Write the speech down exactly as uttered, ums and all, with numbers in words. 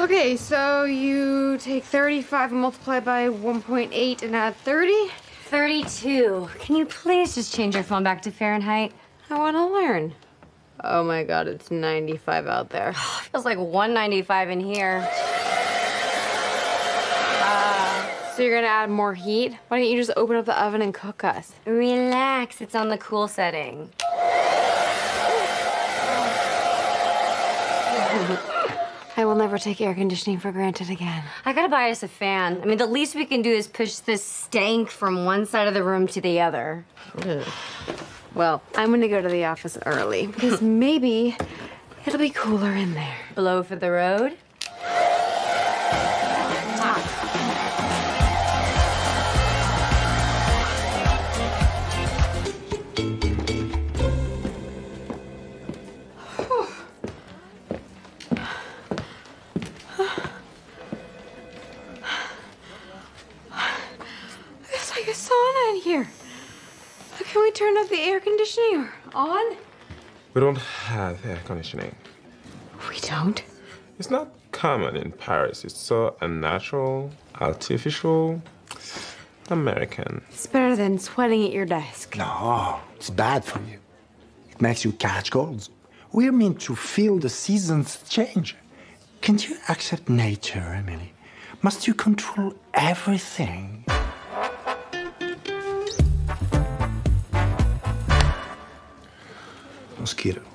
Okay, so you take thirty-five and multiply by one point eight and add thirty? thirty-two. Can you please just change your phone back to Fahrenheit? I want to learn. Oh my God, it's ninety-five out there. Feels like one ninety-five in here. So you're gonna add more heat? Why don't you just open up the oven and cook us? Relax, it's on the cool setting. I will never take air conditioning for granted again. I gotta buy us a fan. I mean, the least we can do is push this stank from one side of the room to the other. Ugh. Well, I'm gonna go to the office early because maybe it'll be cooler in there. Blow for the road? It's like a sauna in here. Can we turn up the air conditioning or on? We don't have air conditioning. We don't? It's not common in Paris. It's so unnatural, artificial, American. It's better than sweating at your desk. No, it's bad for you. It makes you catch colds. We're meant to feel the seasons change. Can't you accept nature, Emily? Must you control everything? Mosquito.